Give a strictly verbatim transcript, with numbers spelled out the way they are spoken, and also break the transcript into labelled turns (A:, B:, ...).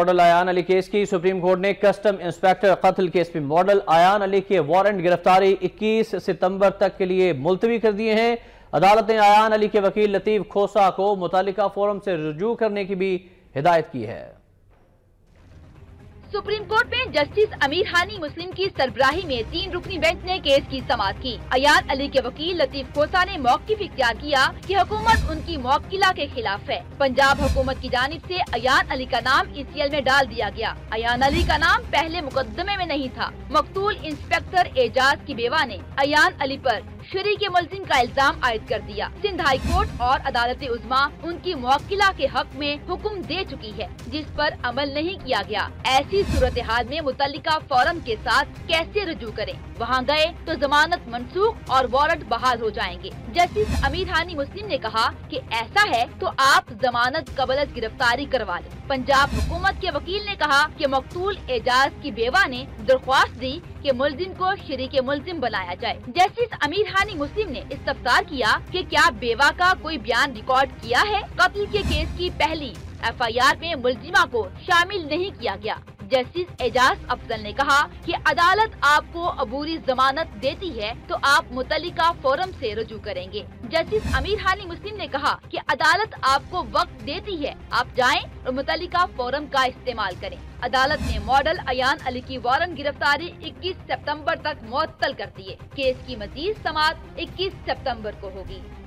A: Model Ayaan Ali case की supreme court ने custom inspector कत्ल केस में मॉडल आयान अली के वारंट गिरफ्तारी इक्कीस सितंबर तक के लिए मुलतवी कर दिए हैं। अदालत ने आयान अली के वकील लतीफ खोसा को मुतालिका फोरम से रुजू करने की भी हिदायत की है।
B: सुप्रीम कोर्ट में जस्टिस अमीर हानी मुस्लिम की सरबराही में तीन रुकनी बेंच ने केस की समाअत की। आयान अली के वकील लतीफ खोसा ने मौक़िफ़ इख्तियार किया कि हुकूमत उनकी मौक्किला के खिलाफ है। पंजाब हुकूमत की जानिब से अयान अली का नाम ई सी एल में डाल दिया गया। अयान अली का नाम पहले मुकदमे में नहीं था। मकतूल इंस्पेक्टर एजाज की बेवा ने अयान अली पर शरीक मुलजिम का इल्जाम आयद कर दिया। सिंध हाई कोर्ट और अदालत उज़्मा उनकी मौक्किला के हक में हुक्म दे चुकी है, जिस पर अमल नहीं किया गया। ऐसी सूरत हाल में मुतल्लिका फौरम के साथ कैसे रुजू करें? वहाँ गए तो जमानत मनसूख और वारंट बहाल हो जाएंगे। जस्टिस अमीर हानी मुस्लिम ने कहा कि ऐसा है तो आप जमानत कबल गिरफ्तारी करवा लें। पंजाब हुकूमत के वकील ने कहा कि मकतूल एजाज की बेवा ने दरख्वास्त दी कि मुलजिम को शरीक मुलजिम बनाया जाए। जस्टिस अमीर हानी मुस्लिम ने इस्तफसार किया कि क्या बेवा का कोई बयान रिकॉर्ड किया है? कत्ल के केस की पहली एफ आई आर में मुलजिमा को शामिल नहीं किया गया। जस्टिस एजाज अफजल ने कहा कि अदालत आपको अबूरी जमानत देती है तो आप मुतल्लिका फोरम से रुजू करेंगे। जस्टिस अमीर हानी मुस्लिम ने कहा कि अदालत आपको वक्त देती है, आप जाएं और मुतल्लिका फोरम का इस्तेमाल करें। अदालत ने मॉडल अयान अली की वारंट गिरफ्तारी इक्कीस सितंबर तक मुअत्तल कर दिए। केस की मजीद समाअत इक्कीस सितंबर को होगी।